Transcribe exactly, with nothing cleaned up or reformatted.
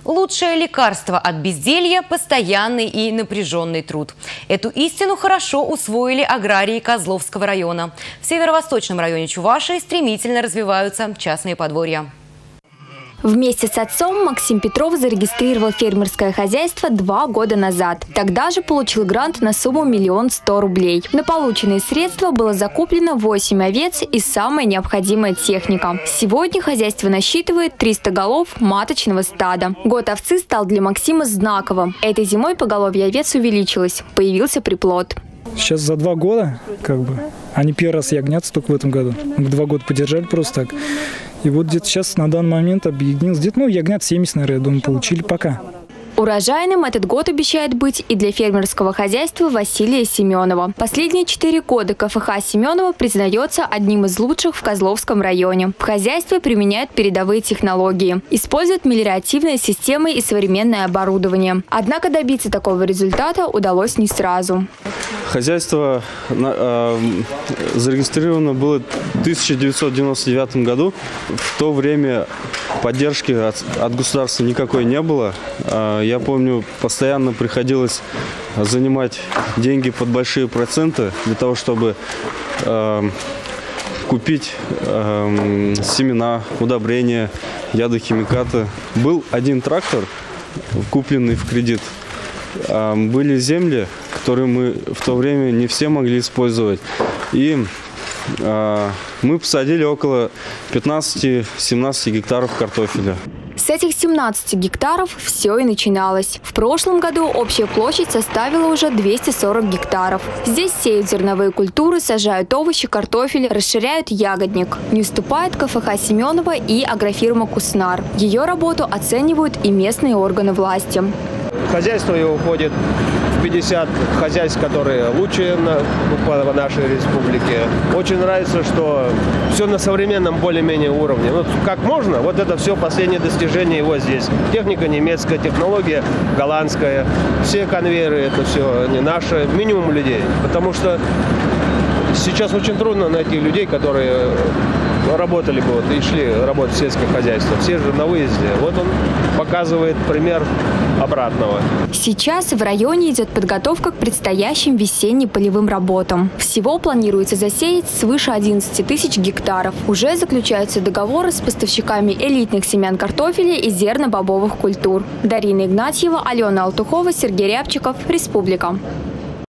Лучшее лекарство от безделья – постоянный и напряженный труд. Эту истину хорошо усвоили аграрии Козловского района. В северо-восточном районе Чувашии стремительно развиваются частные подворья. Вместе с отцом Максим Петров зарегистрировал фермерское хозяйство два года назад. Тогда же получил грант на сумму миллион сто рублей. На полученные средства было закуплено восемь овец и самая необходимая техника. Сегодня хозяйство насчитывает триста голов маточного стада. Год овцы стал для Максима знаковым. Этой зимой поголовье овец увеличилось. Появился приплод. Сейчас за два года, как бы, они первый раз ягнятся только в этом году. Мы два года подержали просто так. И вот где-то сейчас на данный момент объединилось. Где-то, ну, ягнят семьдесят, наверное, я думаю, получили пока. Урожайным этот год обещает быть и для фермерского хозяйства Василия Семенова. Последние четыре года КФХ Семенова признается одним из лучших в Козловском районе. В хозяйстве применяют передовые технологии, используют мелиоративные системы и современное оборудование. Однако добиться такого результата удалось не сразу. Хозяйство э, зарегистрировано было в тысяча девятьсот девяносто девятом году. В то время поддержки от, от государства никакой не было. Я помню, постоянно приходилось занимать деньги под большие проценты для того, чтобы э, купить э, семена, удобрения, ядохимикаты. Был один трактор, купленный в кредит. Э, были земли, которые мы в то время не все могли использовать. И э, мы посадили около пятнадцати-семнадцати гектаров картофеля. С этих семнадцати гектаров все и начиналось. В прошлом году общая площадь составила уже двести сорок гектаров. Здесь сеют зерновые культуры, сажают овощи, картофель, расширяют ягодник. Не уступает КФХ Семенова и агрофирма «Куснар». Ее работу оценивают и местные органы власти. Хозяйство его уходит в пятьдесят хозяйств, которые лучшие на, в нашей республике. Очень нравится, что все на современном более-менее уровне. Ну, как можно, вот это все последние достижения его здесь. Техника немецкая, технология голландская. Все конвейеры, это все не наше, минимум людей. Потому что сейчас очень трудно найти людей, которые работали бы вот, и шли работать в сельское хозяйство. Все же на выезде. Вот он показывает пример обратного. Сейчас в районе идет подготовка к предстоящим весенним полевым работам. Всего планируется засеять свыше одиннадцати тысяч гектаров. Уже заключаются договоры с поставщиками элитных семян картофеля и зерно-бобовых культур. Дарина Игнатьева, Алена Алтухова, Сергей Рябчиков. Республика.